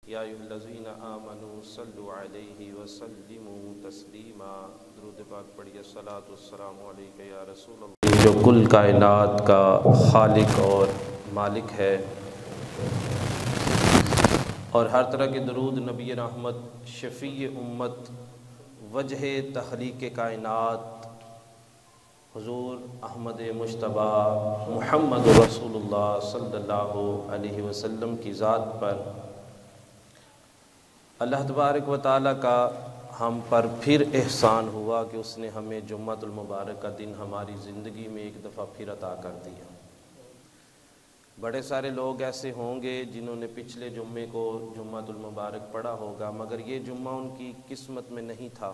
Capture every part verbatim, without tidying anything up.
یا ایھا الذین آمنوا صلوا علیہ وسلموا تسلیما۔ درود پاک پڑھیے۔ الصلاۃ والسلام علیک یا رسول اللہ، جو کل کائنات کا خالق اور مالک ہے، اور ہر طرح کے درود نبی رحمت، شفیع امت، وجہ تخلیق کائنات حضور احمد مجتبی محمد رسول اللہ صلی اللہ علیہ وسلم کی ذات پر اللہ تبارک و تعالیٰ کا ہم پر پھر احسان ہوا کہ اس نے ہمیں جمعۃ المبارک کا دن ہماری زندگی میں ایک دفعہ پھر عطا کر دیا۔ بڑے سارے لوگ ایسے ہوں گے جنہوں نے پچھلے جمعے کو جمعۃ المبارک پڑھا ہوگا، مگر یہ جمعہ ان کی قسمت میں نہیں تھا۔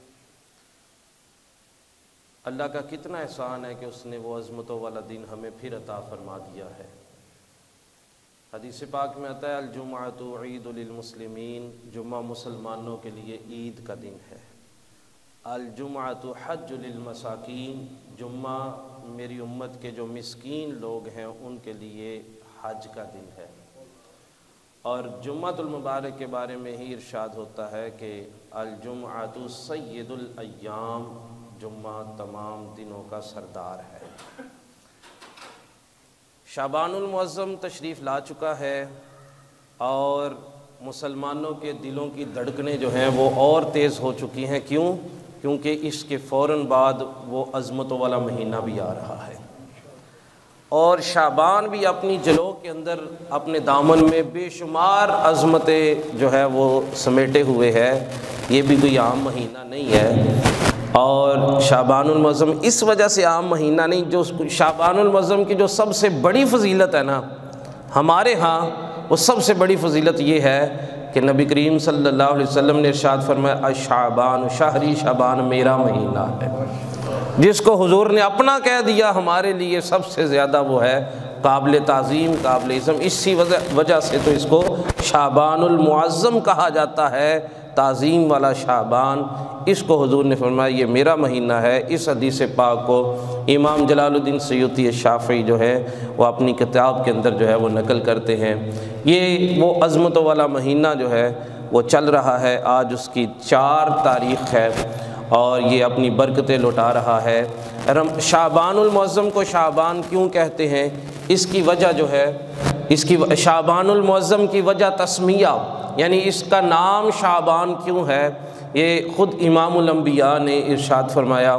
اللہ کا کتنا احسان ہے کہ اس نے وہ عظمتوں والا دن ہمیں پھر عطا فرما دیا ہے۔ حدیث پاک میں آتا ہے الجمعۃ عید للمسلمین، جمعہ مسلمانوں کے لیے عید کا دن ہے۔ الجمعۃ حج للمساکین، جمعہ میری امت کے جو مسکین لوگ ہیں ان کے لیے حج کا دن ہے۔ اور جمعۃ المبارک کے بارے میں ہی ارشاد ہوتا ہے کہ الجمعۃ سید الایام، جمعہ تمام دنوں کا سردار ہے۔ شعبان المعظم تشریف لا چکا ہے اور مسلمانوں کے دلوں کی دھڑکنیں جو ہیں وہ اور تیز ہو چکی ہیں۔ کیوں؟ کیونکہ اس کے فوراً بعد وہ عظمتوں والا مہینہ بھی آ رہا ہے، اور شعبان بھی اپنی جلوہ کے اندر اپنے دامن میں بے شمار عظمتیں جو ہے وہ سمیٹے ہوئے ہے۔ یہ بھی کوئی عام مہینہ نہیں ہے، اور شعبان المعظم اس وجہ سے عام مہینہ نہیں، جو شعبان المعظم کی جو سب سے بڑی فضیلت ہے نا ہمارے ہاں، وہ سب سے بڑی فضیلت یہ ہے کہ نبی کریم صلی اللہ علیہ وسلم نے ارشاد فرمایا الشعبان شہری، شعبان میرا مہینہ ہے۔ جس کو حضور نے اپنا کہہ دیا ہمارے لیے سب سے زیادہ وہ ہے قابل تعظیم، قابل عظم، اسی وجہ سے تو اس کو شعبان المعظم کہا جاتا ہے، تعظیم والا شعبان۔ اس کو حضور نے فرمایا یہ میرا مہینہ ہے۔ اس حدیث پاک کو امام جلال الدین سیوطی الشافعی جو ہے وہ اپنی کتاب کے اندر جو ہے وہ نقل کرتے ہیں۔ یہ وہ عظمتوں والا مہینہ جو ہے وہ چل رہا ہے، آج اس کی چار تاریخ ہے اور یہ اپنی برکتیں لوٹا رہا ہے۔ شعبان المعظم کو شعبان کیوں کہتے ہیں؟ اس کی وجہ جو ہے، اس کی شعبان المعظم کی وجہ تسمیہ، یعنی اس کا نام شعبان کیوں ہے، یہ خود امام الانبیاء نے ارشاد فرمایا۔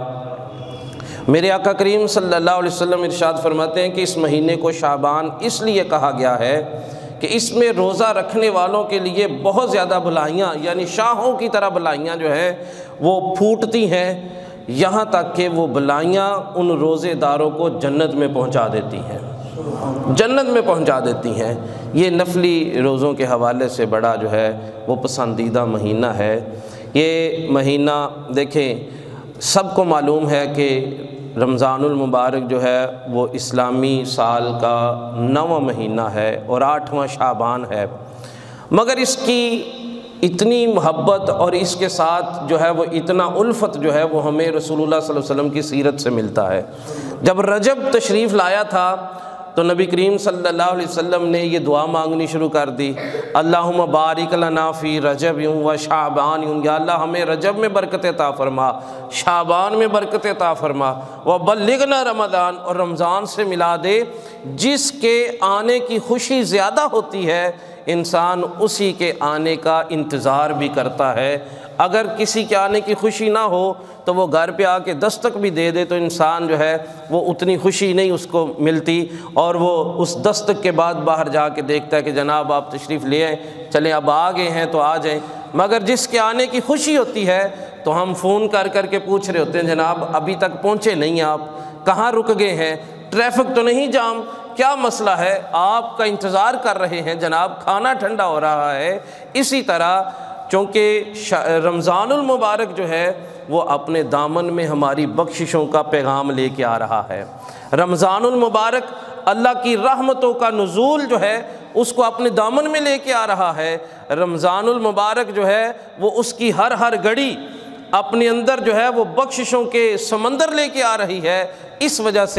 میرے آقا کریم صلی اللہ علیہ وسلم ارشاد فرماتے ہیں کہ اس مہینے کو شعبان اس لیے کہا گیا ہے کہ اس میں روزہ رکھنے والوں کے لیے بہت زیادہ بھلائیاں، یعنی شاہوں کی طرح بھلائیاں جو ہیں وہ پھوٹتی ہیں، یہاں تک کہ وہ بھلائیاں ان روزے داروں کو جنت میں پہنچا دیتی ہیں، جنت میں پہنچا دیتی ہیں۔ یہ نفلی روزوں کے حوالے سے بڑا جو ہے وہ پسندیدہ مہینہ ہے۔ یہ مہینہ دیکھیں، سب کو معلوم ہے کہ رمضان المبارک جو ہے وہ اسلامی سال کا نواں مہینہ ہے اور آٹھواں شعبان ہے، مگر اس کی اتنی محبت اور اس کے ساتھ جو ہے وہ اتنا الفت جو ہے وہ ہمیں رسول اللہ صلی اللہ علیہ وسلم کی سیرت سے ملتا ہے۔ جب رجب تشریف لایا تھا تو نبی کریم صلی اللہ علیہ وسلم نے یہ دعا مانگنی شروع کر دی، اللہم بارک لنا فی رجب و شعبان، یا اللہ ہمیں رجب میں برکت عطا فرما، شعبان میں برکت عطا فرما، وبلغنا رمضان، اور رمضان سے ملا دے۔ جس کے آنے کی خوشی زیادہ ہوتی ہے انسان اسی کے آنے کا انتظار بھی کرتا ہے۔ اگر کسی کے آنے کی خوشی نہ ہو تو وہ گھر پہ آ کے دستک بھی دے دے تو انسان جو ہے وہ اتنی خوشی نہیں اس کو ملتی، اور وہ اس دستک کے بعد باہر جا کے دیکھتا ہے کہ جناب آپ تشریف لے آئیں، چلیں اب آ گئے ہیں تو آ جائیں۔ مگر جس کے آنے کی خوشی ہوتی ہے تو ہم فون کر کر کے پوچھ رہے ہوتے ہیں جناب ابھی تک پہنچے نہیں، آپ کہاں رک گئے ہیں، ٹریفک تو نہیں جام، کیا مسئلہ ہے، آپ کا انتظار کر رہے ہیں جناب، کھانا ٹھنڈا ہو رہا ہے۔ اسی طرح چونکہ رمضان المبارک جو ہے وہ اپنے دامن میں ہماری بخششوں کا پیغام لے کے آ رہا ہے۔ رمضان المبارک اللہ کی رحمتوں کا نزول جو ہے اس کو اپنے دامن میں لے کے آ رہا ہے۔ رمضان المبارک جو ہے وہ اس کی ہر ہر گھڑی اپنے اندر جو ہے وہ بخششوں کے سمندر لے کے آ رہی ہے۔ اس وجہ سے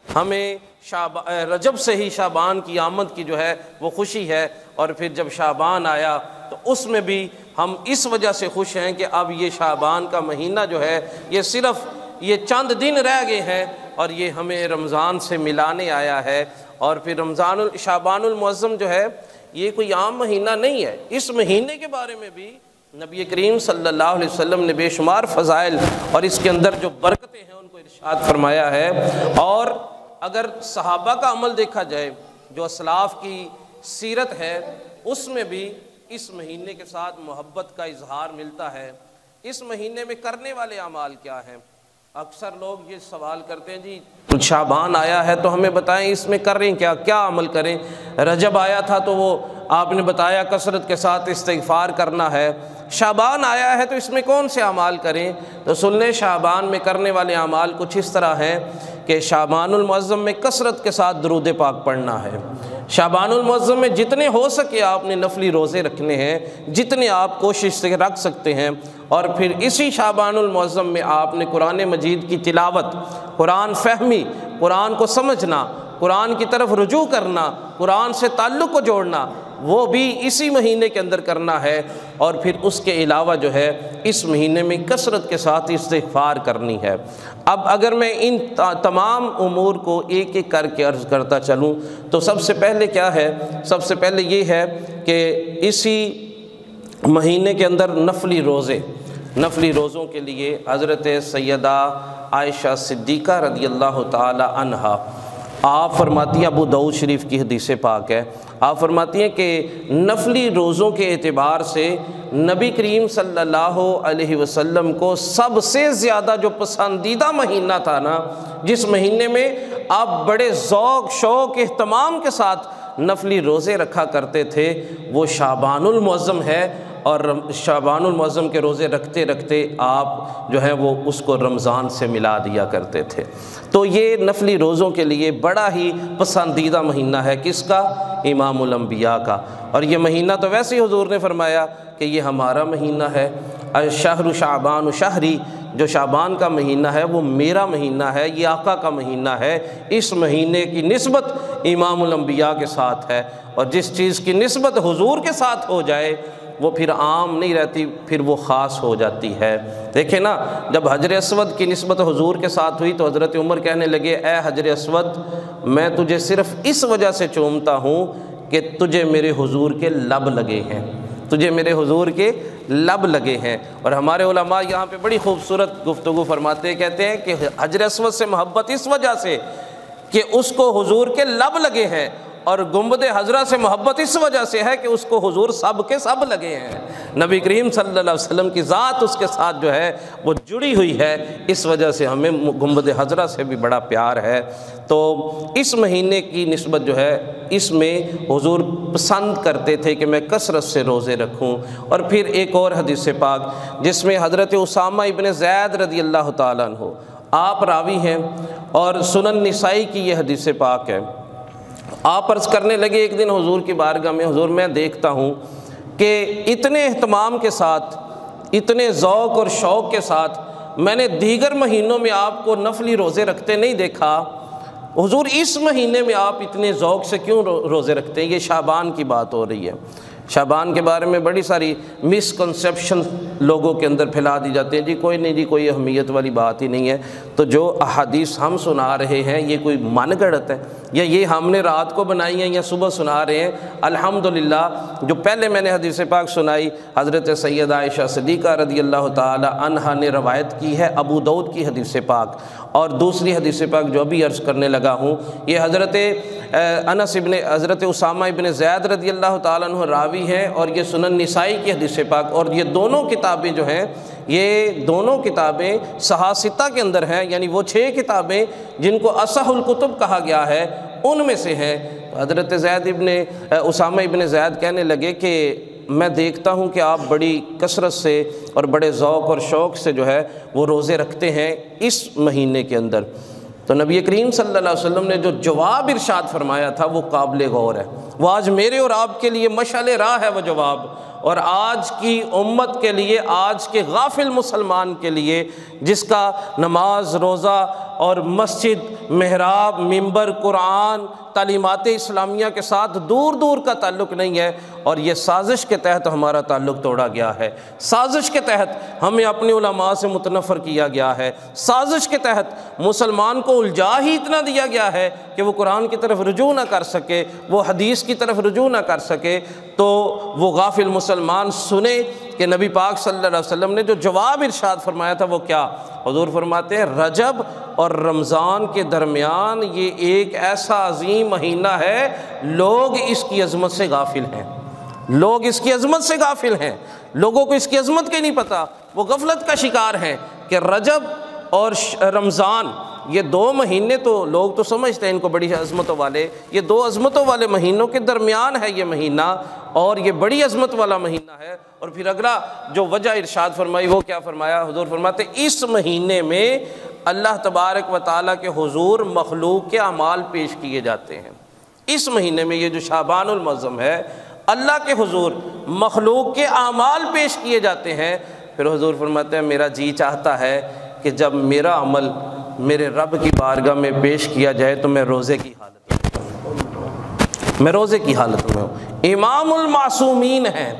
ہمیں شعبان رجب سے ہی شعبان کی آمد کی جو ہے وہ خوشی ہے، اور پھر جب شعبان آیا تو اس میں بھی ہم اس وجہ سے خوش ہیں کہ اب یہ شعبان کا مہینہ جو ہے یہ صرف یہ چند دن رہ گئے ہیں اور یہ ہمیں رمضان سے ملانے آیا ہے۔ اور پھر رمضان شعبان المعظم جو ہے یہ کوئی عام مہینہ نہیں ہے، اس مہینے کے بارے میں بھی نبی کریم صلی اللہ علیہ وسلم نے بے شمار فضائل اور اس کے اندر جو برکتیں ہیں ان کو ارشاد فرمایا ہے۔ اور اگر صحابہ کا عمل دیکھا جائے، جو اسلاف کی سیرت ہے، اس میں بھی اس مہینے کے ساتھ محبت کا اظہار ملتا ہے۔ اس مہینے میں کرنے والے اعمال کیا ہیں؟ اکثر لوگ یہ سوال کرتے ہیں جی شعبان آیا ہے تو ہمیں بتائیں اس میں کر رہے ہیں کیا کیا عمل کریں؟ رجب آیا تھا تو وہ آپ نے بتایا کثرت کے ساتھ استغفار کرنا ہے، شعبان آیا ہے تو اس میں کون سے اعمال کریں؟ تو سن لیں، شعبان میں کرنے والے اعمال کچھ اس طرح ہیں کہ شعبان المعظم میں کثرت کے ساتھ درود پاک پڑھنا ہے۔ شعبان المعظم میں جتنے ہو سکے آپ نے نفلی روزے رکھنے ہیں، جتنے آپ کوشش سے رکھ سکتے ہیں، اور پھر اسی شعبان المعظم میں آپ نے قرآن مجید کی تلاوت، قرآن فہمی، قرآن کو سمجھنا، قرآن کی طرف رجوع کرنا، قرآن سے تعلق کو جوڑنا، وہ بھی اسی مہینے کے اندر کرنا ہے۔ اور پھر اس کے علاوہ جو ہے اس مہینے میں کثرت کے ساتھ استغفار کرنی ہے۔ اب اگر میں ان تمام امور کو ایک ایک کر کے عرض کرتا چلوں تو سب سے پہلے کیا ہے؟ سب سے پہلے یہ ہے کہ اسی مہینے کے اندر نفلی روزے، نفلی روزوں کے لیے حضرت سیدہ عائشہ صدیقہ رضی اللہ تعالی عنہا آپ فرماتی ہیں، ابو داؤد شریف کی حدیث پاک ہے، آپ فرماتی ہیں کہ نفلی روزوں کے اعتبار سے نبی کریم صلی اللہ علیہ وسلم کو سب سے زیادہ جو پسندیدہ مہینہ تھا نا، جس مہینے میں آپ بڑے ذوق شوق اہتمام کے ساتھ نفلی روزے رکھا کرتے تھے، وہ شعبان المعظم ہے۔ اور شعبان المعظم کے روزے رکھتے رکھتے آپ جو ہے وہ اس کو رمضان سے ملا دیا کرتے تھے۔ تو یہ نفلی روزوں کے لیے بڑا ہی پسندیدہ مہینہ ہے، کس کا؟ امام الانبیاء کا۔ اور یہ مہینہ تو ویسے ہی حضور نے فرمایا کہ یہ ہمارا مہینہ ہے، الشہر شعبان شہری، جو شعبان کا مہینہ ہے وہ میرا مہینہ ہے، یہ آقا کا مہینہ ہے۔ اس مہینے کی نسبت امام الانبیاء کے ساتھ ہے، اور جس چیز کی نسبت حضور کے ساتھ ہو جائے وہ پھر عام نہیں رہتی، پھر وہ خاص ہو جاتی ہے۔ دیکھیں نا، جب حجر اسود کی نسبت حضور کے ساتھ ہوئی تو حضرت عمر کہنے لگے، اے حجر اسود، میں تجھے صرف اس وجہ سے چومتا ہوں کہ تجھے میرے حضور کے لب لگے ہیں، تجھے میرے حضور کے لب لگے ہیں۔ اور ہمارے علماء یہاں پہ بڑی خوبصورت گفتگو فرماتے ہیں، کہتے ہیں کہ حجر اسود سے محبت اس وجہ سے کہ اس کو حضور کے لب لگے ہیں، اور گنبد حضرہ سے محبت اس وجہ سے ہے کہ اس کو حضور سب کے سب لگے ہیں۔ نبی کریم صلی اللہ علیہ وسلم کی ذات اس کے ساتھ جو ہے وہ جڑی ہوئی ہے، اس وجہ سے ہمیں گنبد حضرہ سے بھی بڑا پیار ہے۔ تو اس مہینے کی نسبت جو ہے اس میں حضور پسند کرتے تھے کہ میں کثرت سے روزے رکھوں۔ اور پھر ایک اور حدیث پاک جس میں حضرت اسامہ ابن زید رضی اللہ تعالیٰ عنہ آپ راوی ہیں، اور سنن نسائی کی یہ حدیث پاک ہے۔ آپ عرض کرنے لگے ایک دن حضور کی بارگاہ میں، حضور میں دیکھتا ہوں کہ اتنے اہتمام کے ساتھ، اتنے ذوق اور شوق کے ساتھ میں نے دیگر مہینوں میں آپ کو نفلی روزے رکھتے نہیں دیکھا، حضور اس مہینے میں آپ اتنے ذوق سے کیوں روزے رکھتے ہیں؟ یہ شعبان کی بات ہو رہی ہے۔ شعبان کے بارے میں بڑی ساری مسکنسیپشن لوگوں کے اندر پھیلا دی جاتے ہیں، جی کوئی نہیں، جی کوئی اہمیت والی بات ہی نہیں ہے۔ تو جو احادیث ہم سنا رہے ہیں یہ کوئی من گڑت ہے یا یہ ہم نے رات کو بنائی ہیں یا صبح سنا رہے ہیں؟ الحمدللہ جو پہلے میں نے حدیث پاک سنائی حضرت سیدہ عائشہ صدیقہ رضی اللہ تعالی عنہا نے روایت کی ہے، ابو داؤد کی حدیث پاک، اور دوسری حدیث پاک جو ابھی عرض کرنے لگا ہوں یہ حضرت انس ابن حضرت اسامہ ابن زید رضی اللہ تعالیٰ عنہ راوی ہیں، اور یہ سنن نسائی کی حدیث پاک، اور یہ دونوں کتابیں جو ہیں یہ دونوں کتابیں صحاستہ کے اندر ہیں، یعنی وہ چھ کتابیں جن کو اصح الکتب کہا گیا ہے ان میں سے ہیں۔ حضرت زید ابن اسامہ ابن زید کہنے لگے کہ میں دیکھتا ہوں کہ آپ بڑی کثرت سے اور بڑے ذوق اور شوق سے جو ہے وہ روزے رکھتے ہیں اس مہینے کے اندر۔ تو نبی کریم صلی اللہ علیہ وسلم نے جو جواب ارشاد فرمایا تھا وہ قابل غور ہے، وہ آج میرے اور آپ کے لیے مشعل راہ ہے وہ جواب۔ اور آج کی امت کے لیے، آج کے غافل مسلمان کے لیے، جس کا نماز، روزہ اور مسجد، محراب، ممبر، قرآن، تعلیمات اسلامیہ کے ساتھ دور دور کا تعلق نہیں ہے، اور یہ سازش کے تحت ہمارا تعلق توڑا گیا ہے، سازش کے تحت ہمیں اپنے علماء سے متنفر کیا گیا ہے، سازش کے تحت مسلمان کو الجھا ہی اتنا دیا گیا ہے کہ وہ قرآن کی طرف رجوع نہ کر سکے، وہ حدیث کی طرف رجوع نہ کر سکے۔ تو وہ غافل مسلمان سنے کہ نبی پاک صلی اللہ علیہ وسلم نے جو جواب ارشاد فرمایا تھا وہ کیا؟ حضور فرماتے ہیں رجب اور رمضان کے درمیان یہ ایک ایسا عظیم مہینہ ہے، لوگ اس کی عظمت سے غافل ہیں، لوگ اس کی عظمت سے غافل ہیں، لوگوں کو اس کی عظمت کے نہیں پتہ، وہ غفلت کا شکار ہیں کہ رجب اور رمضان یہ دو مہینے تو لوگ تو سمجھتے ہیں ان کو بڑی عظمتوں والے، یہ دو عظمتوں والے مہینوں کے درمیان ہے یہ مہینہ، اور یہ بڑی عظمت والا مہینہ ہے۔ اور پھر اگلا جو وجہ ارشاد فرمائی وہ کیا فرمایا؟ حضور فرماتے اس مہینے میں اللہ تبارک و تعالیٰ کے حضور مخلوق کے اعمال پیش کیے جاتے ہیں۔ اس مہینے میں یہ جو شعبان المعظم ہے، اللہ کے حضور مخلوق کے اعمال پیش کیے جاتے ہیں۔ پھر حضور فرماتے ہیں میرا جی چاہتا ہے کہ جب میرا عمل میرے رب کی بارگاہ میں پیش کیا جائے تو میں روزے کی حالت میں میں روزے کی حالت میں ہوں۔ امام المعصومین ہے،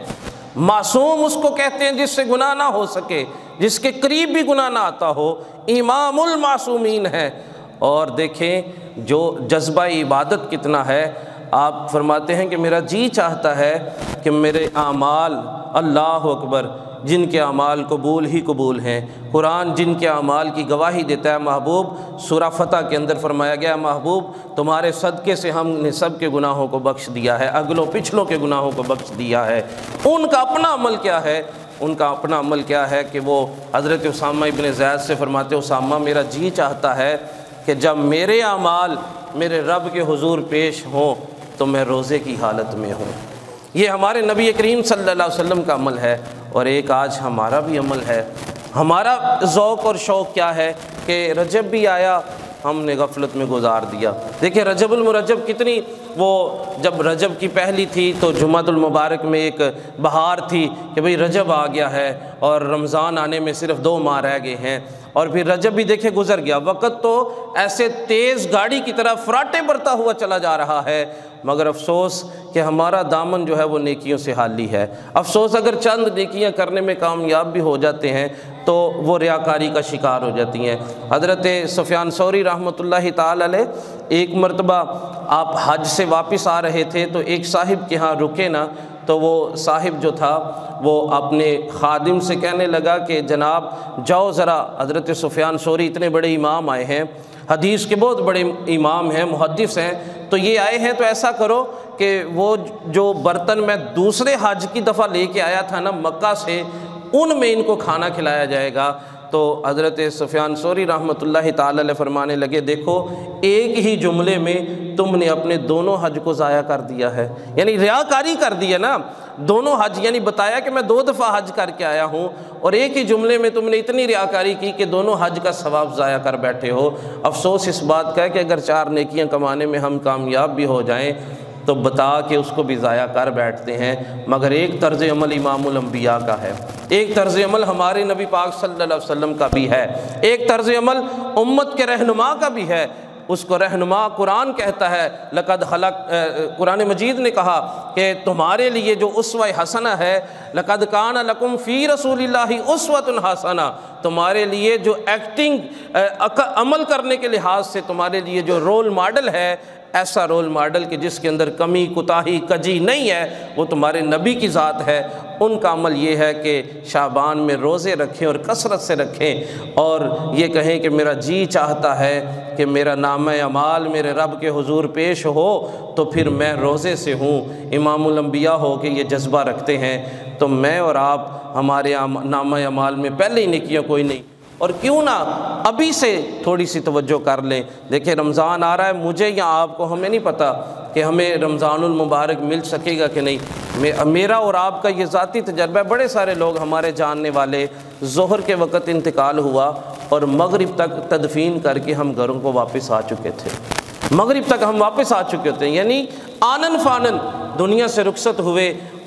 معصوم اس کو کہتے ہیں جس سے گناہ نہ ہو سکے، جس کے قریب بھی گناہ نہ آتا ہو، امام المعصومین ہے۔ اور دیکھیں جو جذبہ عبادت کتنا ہے، آپ فرماتے ہیں کہ میرا جی چاہتا ہے کہ میرے اعمال، اللہ اکبر، جن کے اعمال قبول ہی قبول ہیں، قرآن جن کے اعمال کی گواہی دیتا ہے، محبوب سورہ فتح کے اندر فرمایا گیا محبوب تمہارے صدقے سے ہم نے سب کے گناہوں کو بخش دیا ہے، اگلوں پچھلوں کے گناہوں کو بخش دیا ہے۔ ان کا اپنا عمل کیا ہے؟ ان کا اپنا عمل کیا ہے کہ وہ حضرت اسامہ ابن زید سے فرماتے اسامہ میرا جی چاہتا ہے کہ جب میرے اعمال میرے رب کے حضور پیش ہوں تو میں روزے کی حالت میں ہوں۔ یہ ہمارے نبی کریم صلی اللہ علیہ وسلم کا عمل ہے، اور ایک آج ہمارا بھی عمل ہے۔ ہمارا ذوق اور شوق کیا ہے کہ رجب بھی آیا، ہم نے غفلت میں گزار دیا۔ دیکھیں رجب المرجب کتنی، وہ جب رجب کی پہلی تھی تو جمعۃ المبارک میں ایک بہار تھی کہ بھئی رجب آ گیا ہے اور رمضان آنے میں صرف دو ماہ رہ گئے ہیں، اور پھر رجب بھی دیکھیں گزر گیا۔ وقت تو ایسے تیز گاڑی کی طرح فراٹے برتا ہوا چلا جا رہا ہے، مگر افسوس کہ ہمارا دامن جو ہے وہ نیکیوں سے خالی ہے۔ افسوس اگر چند نیکیاں کرنے میں کامیاب بھی ہو جاتے ہیں تو وہ ریاکاری کا شکار ہو جاتی ہیں۔ حضرت سفیان ثوری رحمۃ اللہ تعالی علیہ ایک مرتبہ آپ حج سے واپس آ رہے تھے تو ایک صاحب کے ہاں رکے نا، تو وہ صاحب جو تھا وہ اپنے خادم سے کہنے لگا کہ جناب جاؤ ذرا، حضرت سفیان ثوری اتنے بڑے امام آئے ہیں، حدیث کے بہت بڑے امام ہیں، محدث ہیں، تو یہ آئے ہیں تو ایسا کرو کہ وہ جو برتن میں دوسرے حج کی دفعہ لے کے آیا تھا نا مکہ سے، ان میں ان کو کھانا کھلایا جائے گا۔ تو حضرت سفیان ثوری رحمۃ اللہ تعالی علیہ فرمانے لگے دیکھو ایک ہی جملے میں تم نے اپنے دونوں حج کو ضائع کر دیا ہے، یعنی ریاکاری کر دی ہے نا، دونوں حج، یعنی بتایا کہ میں دو دفعہ حج کر کے آیا ہوں، اور ایک ہی جملے میں تم نے اتنی ریاکاری کی کہ دونوں حج کا ثواب ضائع کر بیٹھے ہو۔ افسوس اس بات کا ہے کہ اگر چار نیکیاں کمانے میں ہم کامیاب بھی ہو جائیں تو بتا کے اس کو بھی ضائع کر بیٹھتے ہیں، مگر ایک طرز عمل امام الانبیاء کا ہے، ایک طرز عمل ہمارے نبی پاک صلی اللہ علیہ وسلم کا بھی ہے، ایک طرز عمل امت کے رہنما کا بھی ہے۔ اس کو رہنما قرآن کہتا ہے، لقد خلق قرآن مجید نے کہا کہ تمہارے لیے جو اسوہ حسنہ ہے، لقد کان لکم فی رسول اللہ اسوۃ حسنہ، تمہارے لیے جو ایکٹنگ عمل کرنے کے لحاظ سے تمہارے لیے جو رول ماڈل ہے، ایسا رول ماڈل کہ جس کے اندر کمی کوتاہی کجی نہیں ہے، وہ تمہارے نبی کی ذات ہے۔ ان کا عمل یہ ہے کہ شعبان میں روزے رکھیں اور کثرت سے رکھیں، اور یہ کہیں کہ میرا جی چاہتا ہے کہ میرا نامہ اعمال میرے رب کے حضور پیش ہو تو پھر میں روزے سے ہوں۔ امام الانبیاء ہو کے یہ جذبہ رکھتے ہیں تو میں اور آپ ہمارے نامہ اعمال میں پہلے ہی نیکیاں کوئی نہیں، اور کیوں نہ ابھی سے تھوڑی سی توجہ کر لیں۔ دیکھیں رمضان آ رہا ہے، مجھے یا آپ کو ہمیں نہیں پتہ کہ ہمیں رمضان المبارک مل سکے گا کہ نہیں۔ میرا اور آپ کا یہ ذاتی تجربہ ہے، بڑے سارے لوگ ہمارے جاننے والے ظہر کے وقت انتقال ہوا اور مغرب تک تدفین کر کے ہم گھروں کو واپس آ چکے تھے، مغرب تک ہم واپس آ چکے تھے، یعنی آنن فانن دنیا سے رخصت ہوئے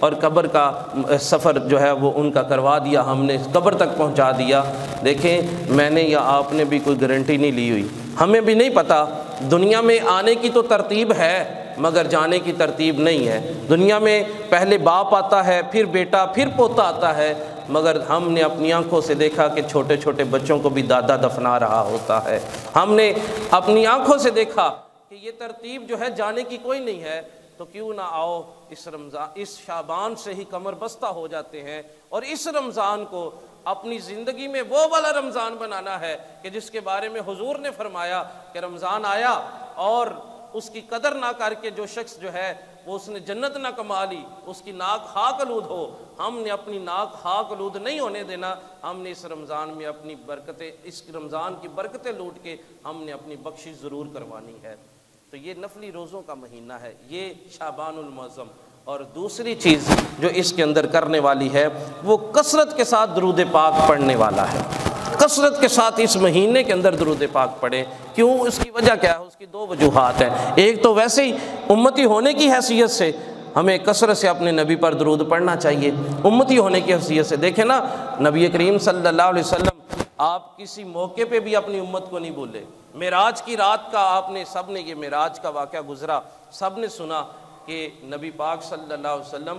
اور قبر کا سفر جو ہے وہ ان کا کروا دیا، ہم نے قبر تک پہنچا دیا۔ دیکھیں میں نے یا آپ نے بھی کوئی گارنٹی نہیں لی ہوئی، ہمیں بھی نہیں پتہ۔ دنیا میں آنے کی تو ترتیب ہے مگر جانے کی ترتیب نہیں ہے۔ دنیا میں پہلے باپ آتا ہے، پھر بیٹا، پھر پوتا آتا ہے، مگر ہم نے اپنی آنکھوں سے دیکھا کہ چھوٹے چھوٹے بچوں کو بھی دادا دفنا رہا ہوتا ہے۔ ہم نے اپنی آنکھوں سے دیکھا کہ یہ ترتیب جو ہے جانے کی کوئی نہیں ہے، تو کیوں نہ آؤ اس رمضان اس شعبان سے ہی کمر بستہ ہو جاتے ہیں، اور اس رمضان کو اپنی زندگی میں وہ والا رمضان بنانا ہے کہ جس کے بارے میں حضور نے فرمایا کہ رمضان آیا اور اس کی قدر نہ کر کے جو شخص جو ہے وہ اس نے جنت نہ کما لی، اس کی ناک خاک آلود ہو۔ ہم نے اپنی ناک خاک آلود نہیں ہونے دینا، ہم نے اس رمضان میں اپنی برکتیں، اس رمضان کی برکتیں لوٹ کے ہم نے اپنی بخشش ضرور کروانی ہے۔ تو یہ نفلی روزوں کا مہینہ ہے، یہ شعبان المعظم۔ اور دوسری چیز جو اس کے اندر کرنے والی ہے وہ کثرت کے ساتھ درود پاک پڑھنے والا ہے۔ کثرت کے ساتھ اس مہینے کے اندر درود پاک پڑھیں۔ کیوں؟ اس کی وجہ کیا ہے؟ اس کی دو وجوہات ہیں۔ ایک تو ویسے ہی امتی ہونے کی حیثیت سے ہمیں کثرت سے اپنے نبی پر درود پڑھنا چاہیے، امتی ہونے کی حیثیت سے۔ دیکھیں نا، نبی کریم صلی اللہ علیہ وسلم آپ کسی موقع پہ بھی اپنی امت کو نہیں بھولے۔ معراج کی رات کا آپ نے سب نے یہ معراج کا واقعہ گزرا، سب نے سنا کہ نبی پاک صلی اللہ علیہ وسلم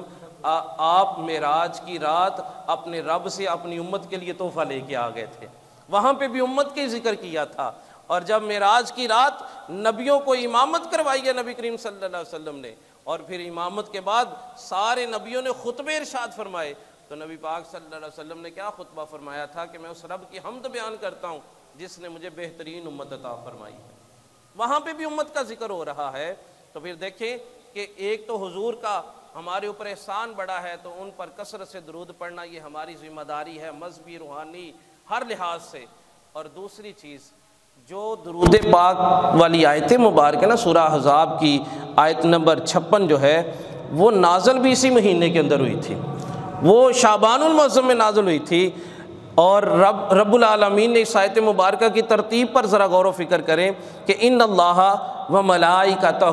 آپ معراج کی رات اپنے رب سے اپنی امت کے لیے تحفہ لے کے آ گئے تھے، وہاں پہ بھی امت کے ذکر کیا تھا۔ اور جب معراج کی رات نبیوں کو امامت کروائی ہے نبی کریم صلی اللہ علیہ وسلم نے، اور پھر امامت کے بعد سارے نبیوں نے خطبے ارشاد فرمائے، تو نبی پاک صلی اللہ علیہ وسلم نے کیا خطبہ فرمایا تھا کہ میں اس رب کی حمد بیان کرتا ہوں جس نے مجھے بہترین امت عطا فرمائی ہے۔ وہاں پہ بھی امت کا ذکر ہو رہا ہے۔ تو پھر دیکھیں کہ ایک تو حضور کا ہمارے اوپر احسان بڑا ہے، تو ان پر کثرت سے درود پڑھنا یہ ہماری ذمہ داری ہے، مذہبی، روحانی، ہر لحاظ سے۔ اور دوسری چیز جو درود پاک والی آیت مبارکہ نا، سورہ احزاب کی آیت نمبر چھپن جو ہے وہ نازل بھی اسی مہینے کے اندر ہوئی تھی، وہ شعبان المعظم میں نازل ہوئی تھی۔ اور رب رب العالمین نے اس آیت مبارکہ کی ترتیب پر ذرا غور و فکر کریں کہ ان اللہ و ملائکتہ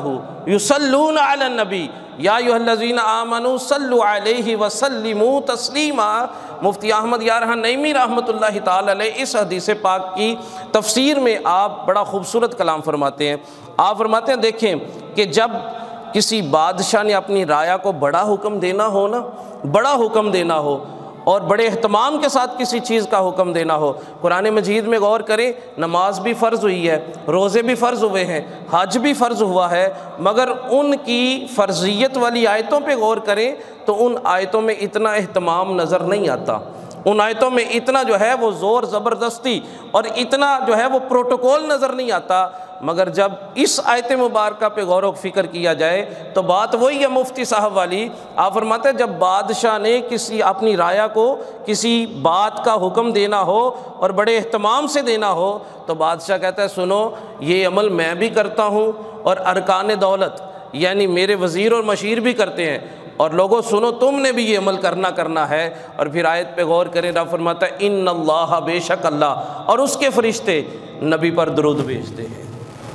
یصلون علی النبی یا ایھا الذین آمنوا صلوا علیہ وسلموا تسلیما۔ مفتی احمد یارحان نعیمی رحمۃ اللہ تعالی علیہ اس حدیث پاک کی تفسیر میں آپ بڑا خوبصورت کلام فرماتے ہیں۔ آپ فرماتے ہیں دیکھیں کہ جب کسی بادشاہ نے اپنی رعایا کو بڑا حکم دینا ہو نا، بڑا حکم دینا ہو اور بڑے اہتمام کے ساتھ کسی چیز کا حکم دینا ہو، قرآن مجید میں غور کریں، نماز بھی فرض ہوئی ہے، روزے بھی فرض ہوئے ہیں، حج بھی فرض ہوا ہے، مگر ان کی فرضیت والی آیتوں پہ غور کریں تو ان آیتوں میں اتنا اہتمام نظر نہیں آتا، ان آیتوں میں اتنا جو ہے وہ زور زبردستی اور اتنا جو ہے وہ پروٹوکول نظر نہیں آتا۔ مگر جب اس آیت مبارکہ پہ غور و فکر کیا جائے تو بات وہی ہے مفتی صاحب والی۔ آپ فرماتے ہیں جب بادشاہ نے کسی اپنی رعایا کو کسی بات کا حکم دینا ہو اور بڑے اہتمام سے دینا ہو تو بادشاہ کہتا ہے سنو یہ عمل میں بھی کرتا ہوں اور ارکان دولت یعنی میرے وزیر اور مشیر بھی کرتے ہیں، اور لوگوں سنو تم نے بھی یہ عمل کرنا کرنا ہے۔ اور پھر آیت پہ غور کریں، رب فرماتا ہے ان اللہ، بے شک اللہ اور اس کے فرشتے نبی پر درود بھیجتے ہیں۔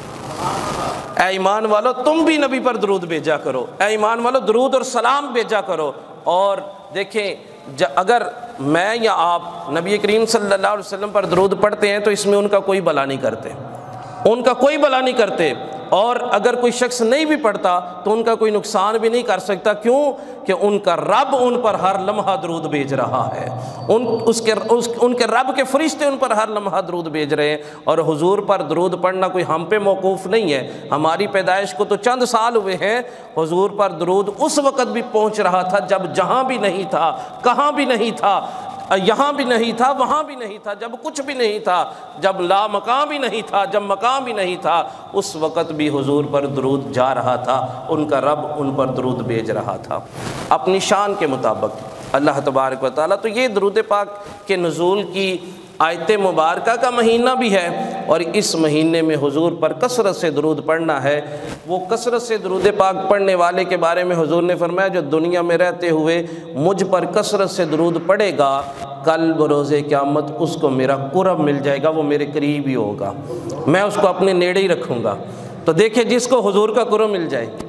اے ایمان والو تم بھی نبی پر درود بھیجا کرو، اے ایمان والو درود اور سلام بھیجا کرو۔ اور دیکھیں اگر میں یا آپ نبی کریم صلی اللہ علیہ وسلم پر درود پڑھتے ہیں تو اس میں ان کا کوئی بھلا نہیں کرتے، ان کا کوئی بھلا نہیں کرتے، اور اگر کوئی شخص نہیں بھی پڑھتا تو ان کا کوئی نقصان بھی نہیں کر سکتا۔ کیوں؟ کہ ان کا رب ان پر ہر لمحہ درود بھیج رہا ہے، ان اس کے اس ان کے رب کے فرشتے ان پر ہر لمحہ درود بھیج رہے ہیں۔ اور حضور پر درود پڑھنا کوئی ہم پہ موقوف نہیں ہے، ہماری پیدائش کو تو چند سال ہوئے ہیں، حضور پر درود اس وقت بھی پہنچ رہا تھا جب جہاں بھی نہیں تھا، کہاں بھی نہیں تھا، یہاں بھی نہیں تھا، وہاں بھی نہیں تھا، جب کچھ بھی نہیں تھا، جب لا مقام بھی نہیں تھا، جب مقام بھی نہیں تھا، اس وقت بھی حضور پر درود جا رہا تھا، ان کا رب ان پر درود بھیج رہا تھا اپنی شان کے مطابق اللہ تبارک و تعالیٰ۔ تو یہ درود پاک کے نزول کی آیت مبارکہ کا مہینہ بھی ہے، اور اس مہینے میں حضور پر کثرت سے درود پڑھنا ہے۔ وہ کثرت سے درود پاک پڑھنے والے کے بارے میں حضور نے فرمایا جو دنیا میں رہتے ہوئے مجھ پر کثرت سے درود پڑھے گا کل بروز قیامت اس کو میرا قرب مل جائے گا، وہ میرے قریب ہی ہوگا، میں اس کو اپنے نیڑے ہی رکھوں گا۔ تو دیکھیں جس کو حضور کا قرب مل جائے،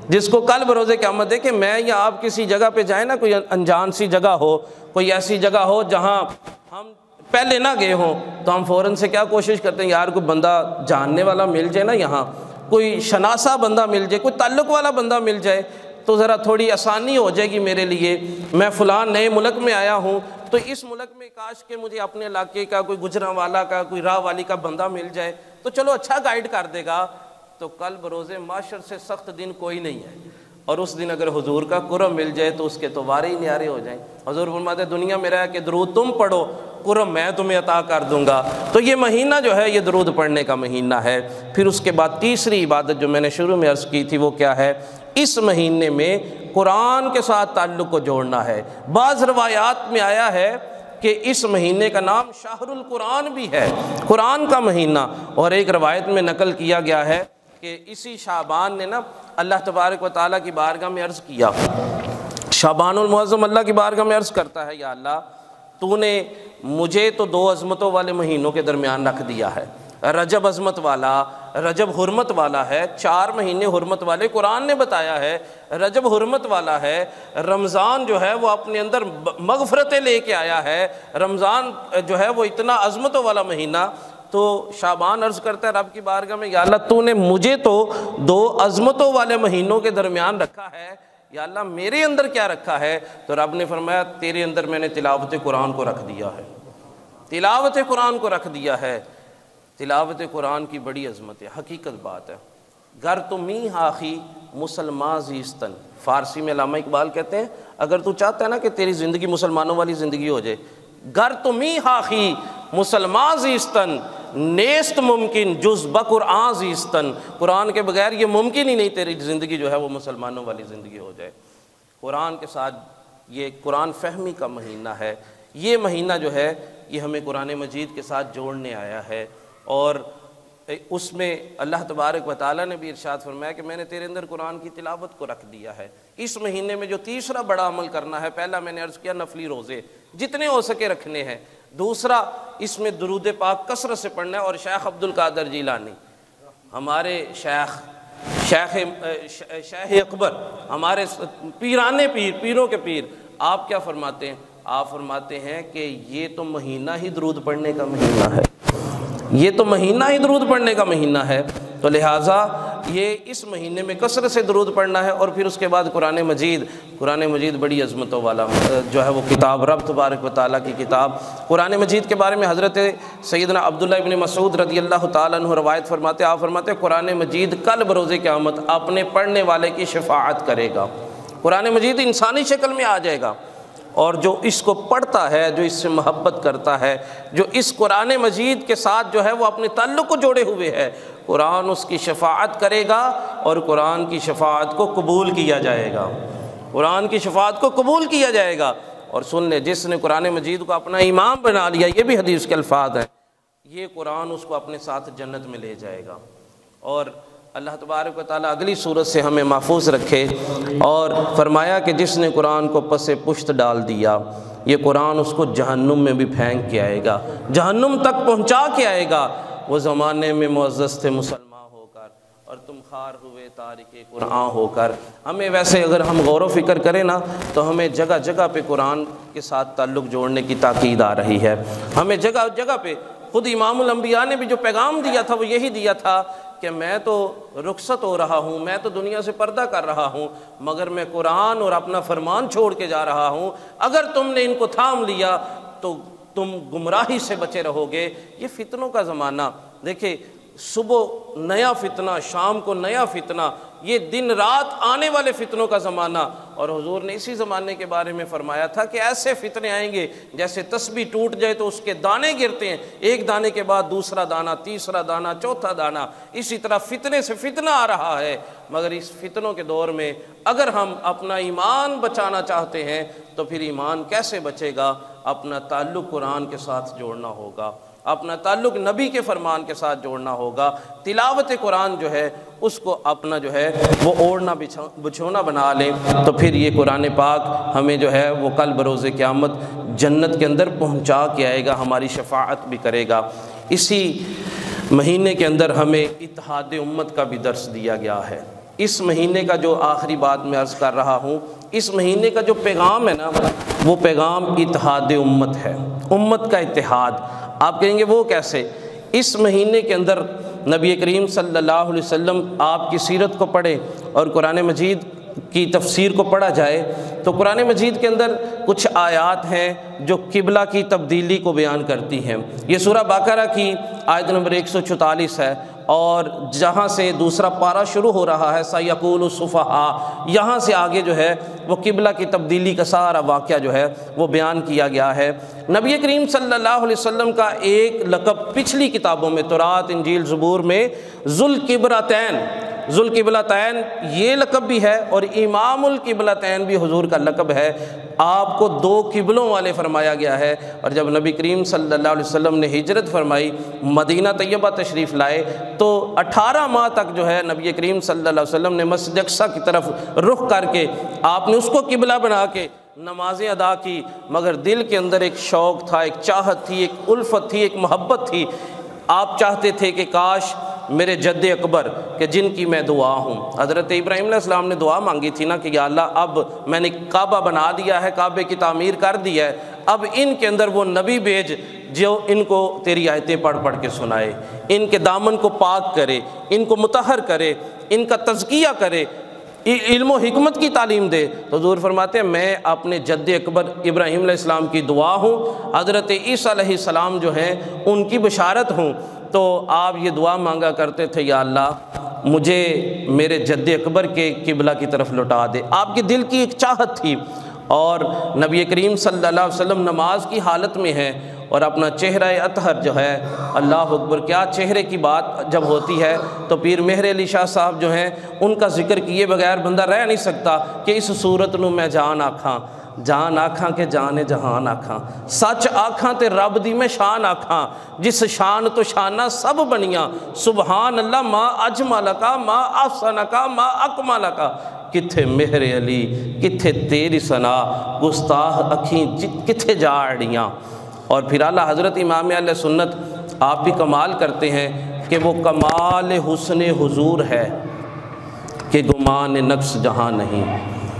جس کو کل بروز قیامت ہے کہ میں یا آپ کسی جگہ پہ جائیں نا، کوئی انجان سی جگہ ہو، کوئی ایسی جگہ ہو جہاں ہم پہلے نہ گئے ہوں، تو ہم فوراً سے کیا کوشش کرتے ہیں، یار کوئی بندہ جاننے والا مل جائے نا، یہاں کوئی شناسا بندہ مل جائے، کوئی تعلق والا بندہ مل جائے تو ذرا تھوڑی آسانی ہو جائے گی میرے لیے۔ میں فلان نئے ملک میں آیا ہوں، تو اس ملک میں کاش کہ مجھے اپنے علاقے کا کوئی گجراں والا کا، کوئی راہ والی کا بندہ مل جائے تو چلو اچھا گائیڈ کر دے گا۔ تو کل بروز محشر سے سخت دن کوئی نہیں ہے، اور اس دن اگر حضور کا قرب مل جائے تو اس کے تو وارے ہی نیارے ہو جائیں۔ حضور فرماتے ہیں دنیا میں رہ کے درود تم پڑھو، قرب میں تمہیں عطا کر دوں گا۔ تو یہ مہینہ جو ہے یہ درود پڑھنے کا مہینہ ہے۔ پھر اس کے بعد تیسری عبادت جو میں نے شروع میں عرض کی تھی وہ کیا ہے، اس مہینے میں قرآن کے ساتھ تعلق کو جوڑنا ہے۔ بعض روایات میں آیا ہے کہ اس مہینے کا نام شہر القرآن بھی ہے، قرآن کا مہینہ، اور ایک روایت میں نقل کیا گیا ہے کہ اسی شعبان نے نا اللہ تبارک و تعالیٰ کی بارگاہ میں عرض کیا، شعبان المعظم اللہ کی بارگاہ میں عرض کرتا ہے، یا اللہ تو نے مجھے تو دو عظمتوں والے مہینوں کے درمیان رکھ دیا ہے، رجب عظمت والا، رجب حرمت والا ہے، چار مہینے حرمت والے قرآن نے بتایا ہے، رجب حرمت والا ہے، رمضان جو ہے وہ اپنے اندر مغفرتیں لے کے آیا ہے، رمضان جو ہے وہ اتنا عظمتوں والا مہینہ۔ تو شعبان عرض کرتا ہے رب کی بارگاہ میں، یا اللہ تو نے مجھے تو دو عظمتوں والے مہینوں کے درمیان رکھا ہے، یا اللہ میرے اندر کیا رکھا ہے؟ تو رب نے فرمایا تیرے اندر میں نے تلاوت قرآن کو رکھ دیا ہے، تلاوت قرآن کو رکھ دیا ہے۔ تلاوت قرآن کی بڑی عظمت ہے، حقیقت بات ہے۔ گر تو می آخی مسلمان زیستن، فارسی میں علامہ اقبال کہتے ہیں اگر تو چاہتا ہے نا کہ تیری زندگی مسلمانوں والی زندگی ہو جائے، گر تو می آخی مسلمان زیستن نیست ممکن جز بقرآن زیستن، قرآن کے بغیر یہ ممکن ہی نہیں تیری زندگی جو ہے وہ مسلمانوں والی زندگی ہو جائے۔ قرآن کے ساتھ یہ قرآن فہمی کا مہینہ ہے، یہ مہینہ جو ہے یہ ہمیں قرآن مجید کے ساتھ جوڑنے آیا ہے، اور اس میں اللہ تبارک و تعالیٰ نے بھی ارشاد فرمایا کہ میں نے تیرے اندر قرآن کی تلاوت کو رکھ دیا ہے۔ اس مہینے میں جو تیسرا بڑا عمل کرنا ہے، پہلا میں نے عرض کیا نفلی روزے جتنے ہو سکے رکھنے ہیں، دوسرا اس میں درود پاک کثرت سے پڑھنا ہے، اور شیخ عبد القادر جیلانی ہمارے شیخ شیخ شیخ اکبر ہمارے پیرانے پیر پیروں کے پیر آپ کیا فرماتے ہیں؟ آپ فرماتے ہیں کہ یہ تو مہینہ ہی درود پڑھنے کا مہینہ ہے، یہ تو مہینہ ہی درود پڑھنے کا مہینہ ہے، تو لہٰذا یہ اس مہینے میں کثرت سے درود پڑھنا ہے۔ اور پھر اس کے بعد قرآن مجید، قرآن مجید بڑی عظمتوں والا جو ہے وہ کتاب، رب تبارک و تعالیٰ کی کتاب۔ قرآن مجید کے بارے میں حضرت سیدنا عبداللہ ابن مسعود رضی اللہ تعالیٰ عنہ روایت فرماتے ہیں، آپ فرماتے ہیں قرآن مجید کل بروز قیامت اپنے پڑھنے والے کی شفاعت کرے گا۔ قرآن مجید انسانی شکل میں آ جائے گا، اور جو اس کو پڑھتا ہے، جو اس سے محبت کرتا ہے، جو اس قرآن مجید کے ساتھ جو ہے وہ اپنے تعلق کو جوڑے ہوئے ہے، قرآن اس کی شفاعت کرے گا، اور قرآن کی شفاعت کو قبول کیا جائے گا، قرآن کی شفاعت کو قبول کیا جائے گا۔ اور سن لے، جس نے قرآن مجید کو اپنا امام بنا لیا، یہ بھی حدیث کے الفاظ ہیں، یہ قرآن اس کو اپنے ساتھ جنت میں لے جائے گا۔ اور اللہ تبارک و تعالیٰ اگلی صورت سے ہمیں محفوظ رکھے، اور فرمایا کہ جس نے قرآن کو پس پشت ڈال دیا، یہ قرآن اس کو جہنم میں بھی پھینک کے آئے گا، جہنم تک پہنچا کے آئے گا۔ وہ زمانے میں معزز تھے مسلمان ہو کر، اور تم خار ہوئے تارک قرآن ہو کر۔ ہمیں ویسے اگر ہم غور و فکر کریں نا تو ہمیں جگہ جگہ پہ قرآن کے ساتھ تعلق جوڑنے کی تاکید آ رہی ہے، ہمیں جگہ جگہ پہ۔ خود امام الانبیاء نے بھی جو پیغام دیا تھا وہ یہی دیا تھا کہ میں تو رخصت ہو رہا ہوں، میں تو دنیا سے پردہ کر رہا ہوں، مگر میں قرآن اور اپنا فرمان چھوڑ کے جا رہا ہوں، اگر تم نے ان کو تھام لیا تو تم گمراہی سے بچے رہو گے۔ یہ فتنوں کا زمانہ، دیکھیں صبح نیا فتنہ، شام کو نیا فتنہ، یہ دن رات آنے والے فتنوں کا زمانہ۔ اور حضور نے اسی زمانے کے بارے میں فرمایا تھا کہ ایسے فتنے آئیں گے جیسے تسبیح ٹوٹ جائے تو اس کے دانے گرتے ہیں، ایک دانے کے بعد دوسرا دانہ، تیسرا دانہ، چوتھا دانہ، اسی طرح فتنے سے فتنہ آ رہا ہے۔ مگر اس فتنوں کے دور میں اگر ہم اپنا ایمان بچانا چاہتے ہیں تو پھر ایمان کیسے بچے گا؟ اپنا تعلق قرآن کے ساتھ جوڑنا ہوگا، اپنا تعلق نبی کے فرمان کے ساتھ جوڑنا ہوگا، تلاوت قرآن جو ہے اس کو اپنا جو ہے وہ اوڑھنا بچھونا بنا لیں، تو پھر یہ قرآن پاک ہمیں جو ہے وہ کل بروز قیامت جنت کے اندر پہنچا کے آئے گا، ہماری شفاعت بھی کرے گا۔ اسی مہینے کے اندر ہمیں اتحاد امت کا بھی درس دیا گیا ہے، اس مہینے کا جو آخری بات میں عرض کر رہا ہوں، اس مہینے کا جو پیغام ہے نا، وہ پیغام اتحاد امت ہے، امت کا اتحاد۔ آپ کہیں گے وہ کیسے؟ اس مہینے کے اندر نبی کریم صلی اللہ علیہ وسلم آپ کی سیرت کو پڑھیں اور قرآن مجید کی تفسیر کو پڑھا جائے تو قرآن مجید کے اندر کچھ آیات ہیں جو قبلہ کی تبدیلی کو بیان کرتی ہیں۔ یہ سورہ بقرہ کی آیت نمبر ایک سو چوتالیس ہے، اور جہاں سے دوسرا پارہ شروع ہو رہا ہے سَيَقُولُ السُّفَهَاءُ، یہاں سے آگے جو ہے وہ قبلہ کی تبدیلی کا سارا واقعہ جو ہے وہ بیان کیا گیا ہے۔ نبی کریم صلی اللہ علیہ وسلم کا ایک لقب پچھلی کتابوں میں تورات، انجیل، زبور میں ذو القبلتین، ذو القبلتین یہ لقب بھی ہے، اور امام القبلتین بھی حضور کا لقب ہے۔ آپ کو دو قبلوں والے فرمایا گیا ہے، اور جب نبی کریم صلی اللہ علیہ وسلم نے ہجرت فرمائی، مدینہ طیبہ تشریف لائے، تو اٹھارہ ماہ تک جو ہے نبی کریم صلی اللہ علیہ وسلم نے مسجد اقصیٰ کی طرف رخ کر کے آپ نے اس کو قبلہ بنا کے نمازیں ادا کی، مگر دل کے اندر ایک شوق تھا، ایک چاہت تھی، ایک الفت تھی، ایک محبت تھی۔ آپ چاہتے تھے کہ کاش میرے جد اکبر کہ جن کی میں دعا ہوں، حضرت ابراہیم علیہ السلام نے دعا مانگی تھی نا کہ یا اللہ اب میں نے کعبہ بنا دیا ہے، کعبے کی تعمیر کر دی ہے، اب ان کے اندر وہ نبی بھیج جو ان کو تیری آیتیں پڑھ پڑھ کے سنائے، ان کے دامن کو پاک کرے، ان کو مطہر کرے، ان کا تزکیہ کرے، علم و حکمت کی تعلیم دے۔ تو حضور فرماتے ہیں میں اپنے جد اکبر ابراہیم علیہ السلام کی دعا ہوں، حضرت عیسیٰ علیہ السلام جو ہیں ان کی بشارت ہوں۔ تو آپ یہ دعا مانگا کرتے تھے یا اللہ مجھے میرے جد اکبر کے قبلہ کی طرف لوٹا دے۔ آپ کے دل کی ایک چاہت تھی، اور نبی کریم صلی اللہ علیہ وسلم نماز کی حالت میں ہیں اور اپنا چہرہ اطہر جو ہے، اللہ اکبر، کیا چہرے کی بات جب ہوتی ہے تو پیر مہر علی شاہ صاحب جو ہیں ان کا ذکر کیے بغیر بندہ رہ نہیں سکتا کہ اس صورت نو میں جان آکھاں، جان آکھاں کہ جانے جہان آکھاں، سچ آکھاں تے رب دی میں شان آکھاں، جس شان تو شانہ سب بنیاں، سبحان اللہ ما اجملکا ما افسنکا ما اکملکا، کتھے مہر علی کتھے تیری ثنا، گستاخ اکھیں کتھے جاڑیاں۔ اور پھر اعلیٰ حضرت امام اہل سنت آپ بھی کمال کرتے ہیں کہ وہ کمال حسن حضور ہے کہ گمان نقص جہاں نہیں،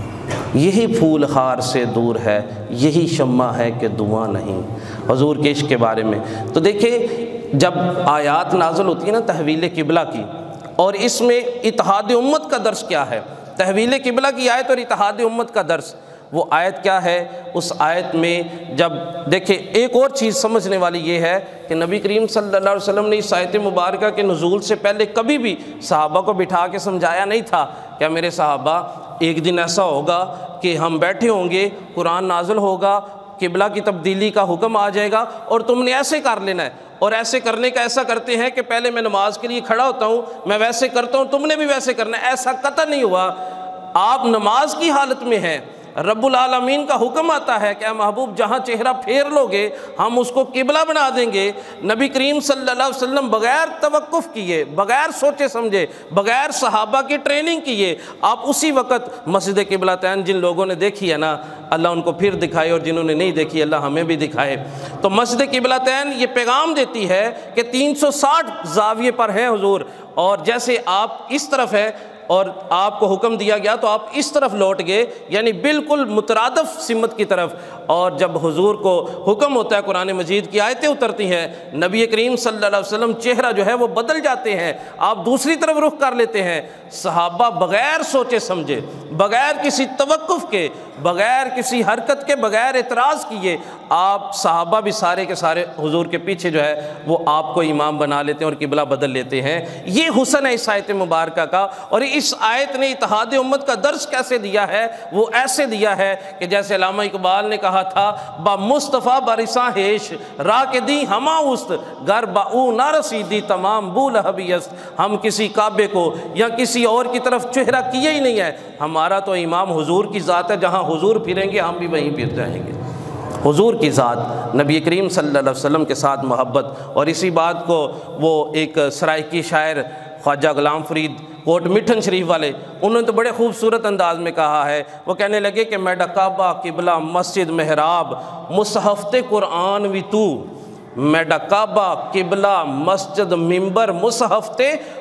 یہی پھول خار سے دور ہے، یہی شمع ہے کہ دعا نہیں، حضور کے عشق کے بارے میں۔ تو دیکھیں جب آیات نازل ہوتی ہے نا تحویل قبلہ کی، اور اس میں اتحاد امت کا درس کیا ہے، تحویل قبلہ کی آیت اور اتحاد امت کا درس، وہ آیت کیا ہے؟ اس آیت میں جب دیکھیں ایک اور چیز سمجھنے والی یہ ہے کہ نبی کریم صلی اللہ علیہ وسلم نے اس آیت مبارکہ کے نزول سے پہلے کبھی بھی صحابہ کو بٹھا کے سمجھایا نہیں تھا کہ میرے صحابہ ایک دن ایسا ہوگا کہ ہم بیٹھے ہوں گے، قرآن نازل ہوگا، قبلہ کی تبدیلی کا حکم آ جائے گا اور تم نے ایسے کر لینا ہے، اور ایسے کرنے کا ایسا کرتے ہیں کہ پہلے میں نماز کے لیے کھڑا ہوتا ہوں، میں ویسے کرتا ہوں، تم نے بھی ویسے کرنا ہے، ایسا قطع نہیں ہوا۔ آپ نماز کی حالت میں ہیں، رب العالمین کا حکم آتا ہے کہ اے محبوب جہاں چہرہ پھیر لو گے ہم اس کو قبلہ بنا دیں گے۔ نبی کریم صلی اللہ علیہ وسلم بغیر توقف کیے، بغیر سوچے سمجھے، بغیر صحابہ کی ٹریننگ کیے، آپ اسی وقت مسجد قبلتین جن لوگوں نے دیکھی ہے نا اللہ ان کو پھر دکھائے، اور جنہوں نے نہیں دیکھی اللہ ہمیں بھی دکھائے۔ تو مسجد قبلتین یہ پیغام دیتی ہے کہ تین سو ساٹھ زاویے پر ہیں حضور، اور جیسے آپ اس طرف ہے اور آپ کو حکم دیا گیا تو آپ اس طرف لوٹ گئے، یعنی بالکل مترادف سمت کی طرف۔ اور جب حضور کو حکم ہوتا ہے قرآن مجید کی آیتیں اترتی ہیں، نبی کریم صلی اللہ علیہ وسلم چہرہ جو ہے وہ بدل جاتے ہیں، آپ دوسری طرف رخ کر لیتے ہیں۔ صحابہ بغیر سوچے سمجھے، بغیر کسی توقف کے، بغیر کسی حرکت کے، بغیر اعتراض کیے، آپ صحابہ بھی سارے کے سارے حضور کے پیچھے جو ہے وہ آپ کو امام بنا لیتے ہیں اور قبلہ بدل لیتے ہیں۔ یہ حسن ہے اس آیت مبارکہ کا، اور اس آیت نے اتحاد امت کا درس کیسے دیا ہے؟ وہ ایسے دیا ہے کہ جیسے علامہ اقبال نے کہا تھا با مصطفیٰ برساں ہیش راہ کے دی ہما است گر با او نہ رسیدی تمام بو لہبی است۔ ہم کسی کعبے کو یا کسی اور کی طرف چہرہ کیے ہی نہیں ہے، ہمارا تو امام حضور کی ذات ہے، جہاں حضور پھریں گے ہم بھی وہیں پھر جائیں گے۔ حضور کی ذات، نبی کریم صلی اللہ علیہ وسلم کے ساتھ محبت، اور اسی بات کو وہ ایک سرائکی شاعر خواجہ غلام فرید کوٹ مٹھن شریف والے، انہوں نے تو بڑے خوبصورت انداز میں کہا ہے، وہ کہنے لگے کہ میڈا کعبہ قبلہ مسجد محراب مصحف قرآن وی تو، میڈا کعبہ قبلہ مسجد ممبر مصحف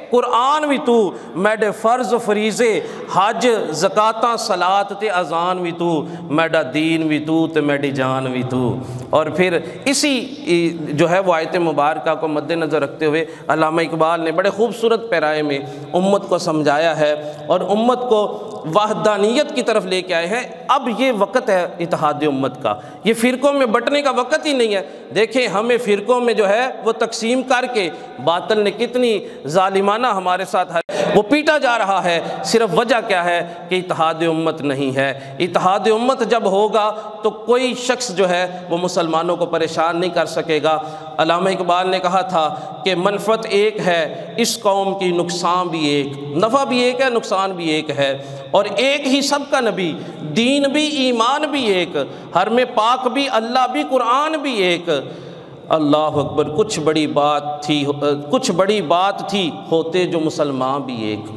قرآن بھی تو، میڈے فرض فریضے حج زکاتاں صلات تے اذان بھی تو، میڈا دین بھی تو تے میڈی جان بھی تو۔ اور پھر اسی جو ہے وہ آیت مبارکہ کو مد نظر رکھتے ہوئے علامہ اقبال نے بڑے خوبصورت پیرائے میں امت کو سمجھایا ہے اور امت کو وحدانیت کی طرف لے کے آئے ہیں۔ اب یہ وقت ہے اتحاد امت کا، یہ فرقوں میں بٹنے کا وقت ہی نہیں ہے۔ دیکھیں ہمیں فرقوں میں جو ہے وہ تقسیم کر کے باطل نے کتنی ظالمانہ ہمارے ساتھ ہے وہ پیٹا جا رہا ہے، صرف وجہ کیا ہے کہ اتحاد امت نہیں ہے۔ اتحاد امت جب ہوگا تو کوئی شخص جو ہے وہ مسلمانوں کو پریشان نہیں کر سکے گا۔ علامہ اقبال نے کہا تھا کہ منفعت ایک ہے اس قوم کی، نقصان بھی ایک، نفع بھی ایک ہے نقصان بھی ایک ہے، اور ایک ہی سب کا نبی، دین بھی ایمان بھی ایک، حرم پاک بھی اللہ بھی قرآن بھی ایک۔ اللہ اکبر، کچھ بڑی بات تھی، کچھ بڑی بات تھی ہوتے جو مسلمان بھی ایک،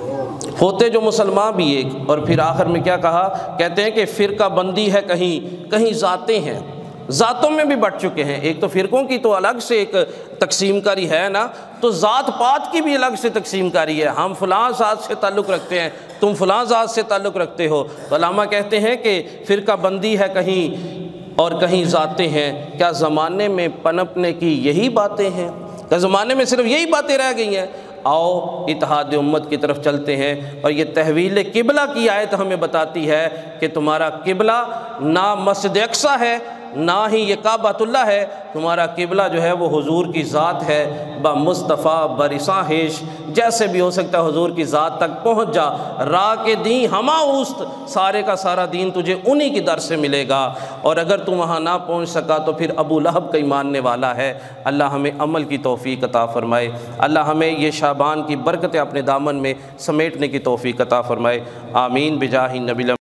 ہوتے جو مسلمان بھی ایک۔ اور پھر آخر میں کیا کہا؟ کہتے ہیں کہ فرقہ بندی ہے کہیں کہیں ذاتیں ہیں، ذاتوں میں بھی بٹ چکے ہیں۔ ایک تو فرقوں کی تو الگ سے ایک تقسیم کاری ہے نا، تو ذات پات کی بھی الگ سے تقسیم کاری ہے۔ ہم فلاں ذات سے تعلق رکھتے ہیں، تم فلاں ذات سے تعلق رکھتے ہو۔ تو علامہ کہتے ہیں کہ فرقہ بندی ہے کہیں اور کہیں ذاتیں ہیں۔ کیا زمانے میں پنپنے کی یہی باتیں ہیں؟ کیا زمانے میں صرف یہی باتیں رہ گئی ہیں؟ آؤ اتحاد امت کی طرف چلتے ہیں۔ اور یہ تحویل قبلہ کی آیت ہمیں بتاتی ہے کہ تمہارا قبلہ نہ مسجد اقصی ہے نہ ہی یہ کعبۃ اللہ ہے، تمہارا قبلہ جو ہے وہ حضور کی ذات ہے۔ با مصطفیٰ برساں ہیش، جیسے بھی ہو سکتا ہے حضور کی ذات تک پہنچ جا۔ راہ کے دین ہما اوست، سارے کا سارا دین تجھے انہی کی در سے ملے گا۔ اور اگر تم وہاں نہ پہنچ سکا تو پھر ابو لہب کا ہی ماننے والا ہے۔ اللہ ہمیں عمل کی توفیق عطا فرمائے، اللہ ہمیں یہ شعبان کی برکتیں اپنے دامن میں سمیٹنے کی توفیق عطا فرمائے۔ آمین بجاہ نبی